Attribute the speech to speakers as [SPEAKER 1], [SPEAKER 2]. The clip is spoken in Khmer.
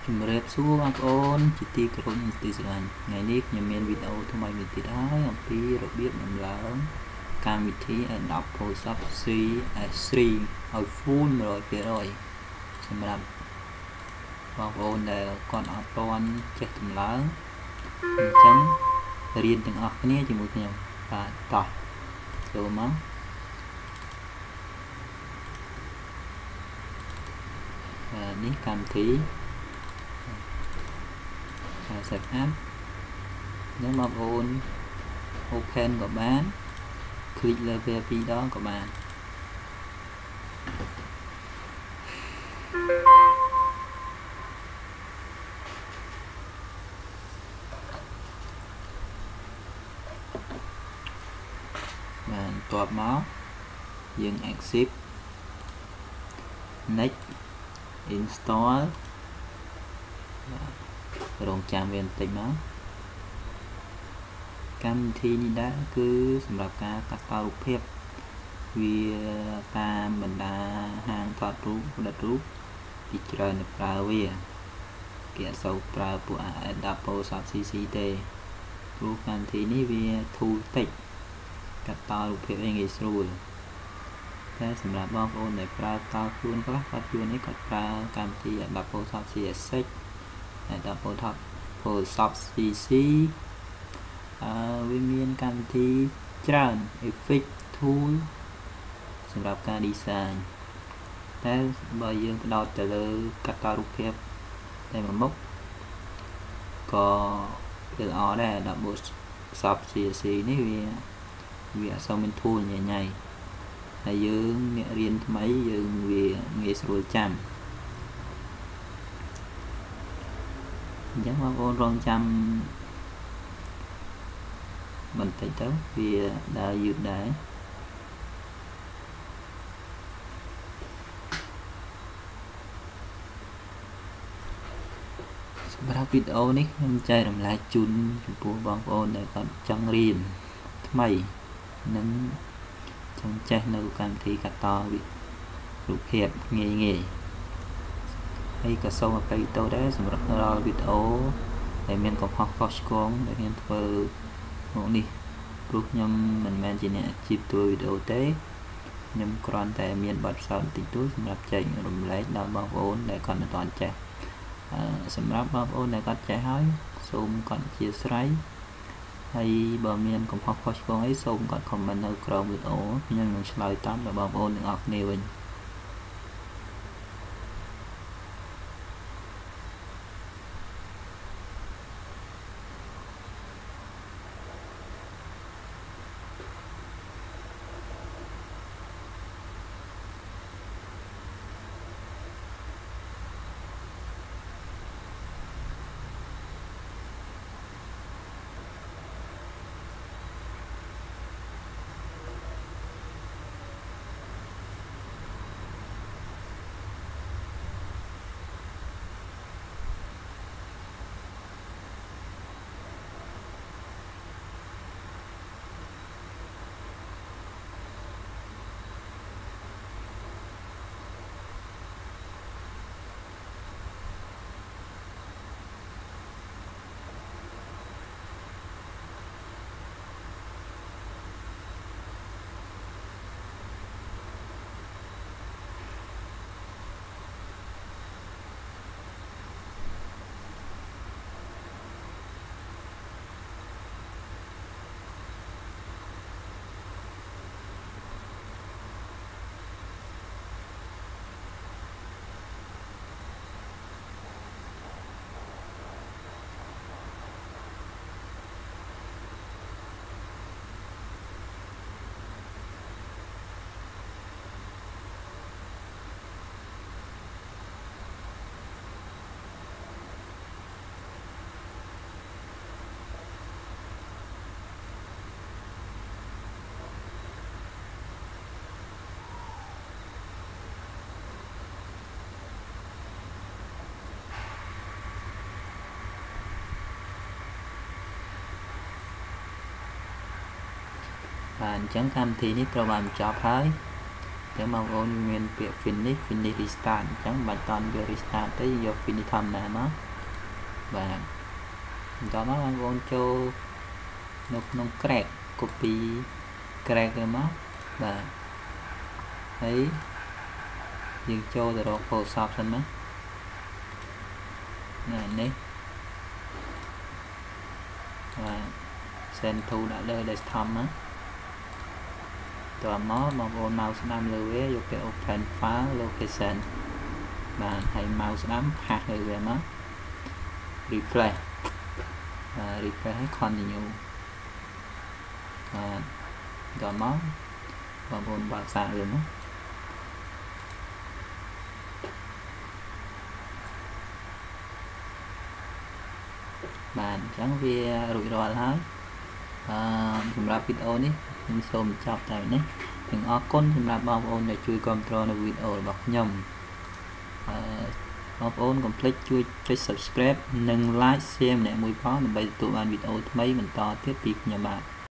[SPEAKER 1] ជំរាបសួរបងប្អូនជាទីគោរពនិងទីស្រឡាញ់ថ្ងៃនេះខ្ញុំមានវីដេអូថ្មីមួយទៀតហើយអំពីរបៀបដំឡើងកម្មវិធី Adobe Photoshop CS3 ឲ្យ full 100% សម្រាប់បងប្អូនដែលគាត់អត់ទាន់ចេះដំឡើងអញ្ចឹងរៀនទាំងអស់គ្នាជាមួយខ្ញុំបាទតោះចូលមកនេះកម្មវិធី set up នឹងបងប្អូន open ក៏បាន click លើវា2ដងក៏បានបានបន្ទាប់មកយើង accept next install រងចាំវាបន្តិចមកកម្មវិធីនេះដែរគឺសម្រាប់ការកាត់តរូបភាពវាតាមបណ្ដាហាងថតរូបផលិតរូបពីច្រើនទៅប្រើវាគេអត់សូវប្រើពួក Adobe Photoshop CC ទេព្រោះកម្មវិធីនេះវាធូរតិចកាត់តរូបភាពងាយស្រួលតែសម្រាប់បងប្អូនដែលប្រើតខ្លួនខ្លះគាត់ជួននេះគាត់ប្រើកម្មវិធី Adobe Photoshop CS6 Adobe Photoshop CC វាមានកម្មវិធីច្រើន effect tool សម្រាប់ការ design តែបើយើងផ្ដោតទៅលើកាត់តរូបភាពតែមួយមុខក៏វាល្អដែរ Adobe Photoshop CC នេះវាអត់សូវមាន tool ញ៉ៃៗហើយយើងអ្នករៀនថ្មីយើងវាងាយស្រួលចាំអញ្ចឹងបងប្អូនរងចាំបន្តិចទៅវាដើរយឺតដែរសម្រាប់វីដេអូនេះខ្ញុំចែករំលែកជូនចំពោះបងប្អូនដែលគាត់ចង់រៀនថ្មីនិងចង់ចេះនៅកម្មវិធីកាត់តរូបភាពងាយហើយក៏សូមអភ័យទោសដែរសម្រាប់រាល់វីដេអូដែលមានកំហុសខុសឆ្គងដែលខ្ញុំធ្វើមកនេះព្រោះខ្ញុំមិនមែនជាអ្នកអាជីពធ្វើវីដេអូទេខ្ញុំគ្រាន់តែមានបទពិសោធន៍បន្តិចតួចសម្រាប់ចែករំលែកដល់បងប្អូនដែលគាត់មិនទាន់ចេះសម្រាប់បងប្អូនដែលគាត់ចេះហើយសូមគាត់អធិស្ឋានហើយបើមានកំហុសខុសឆ្គងអីសូមគាត់ comment នៅក្រោមវីដេអូខ្ញុំនឹងឆ្លើយតបដល់បងប្អូនទាំងអស់គ្នាវិញបាទអញ្ចឹងកម្មវិធីនេះត្រូវបានបញ្ចប់ហើយ chẳng mong ôn nguyên việc finish restart chẳng bài toàn việc restart tới giờ finish thầm nè nó và đó nó ôn cho nó crack copy crack rồi mất và thấy dừng cho rồi đó Photoshop xong đó này và send thu đã lên desktop áตัวmó mà vô mouse nắm lưu ý vô cái open file location và hay mouse nắm phạt rồi về nó refresh continue vàตัวmó và vô bảo xa rồi nó bạn chẳng vì rủi ro hếtสำหรับวิดีโอนี้ខ្ញុំសូមចប់តែនេះទាំងអរគុណសម្រាប់បងប្អូនដែលជួយគាំទ្រនៅវីដេអូរបស់ខ្ញុំបងប្អូនកុំភ្លេចជួយចុច Subscribe និង Like Share ម្នាក់មួយផងដើម្បីទទួលបានវីដេអូថ្មីបន្តទៀតពីខ្ញុំបាទ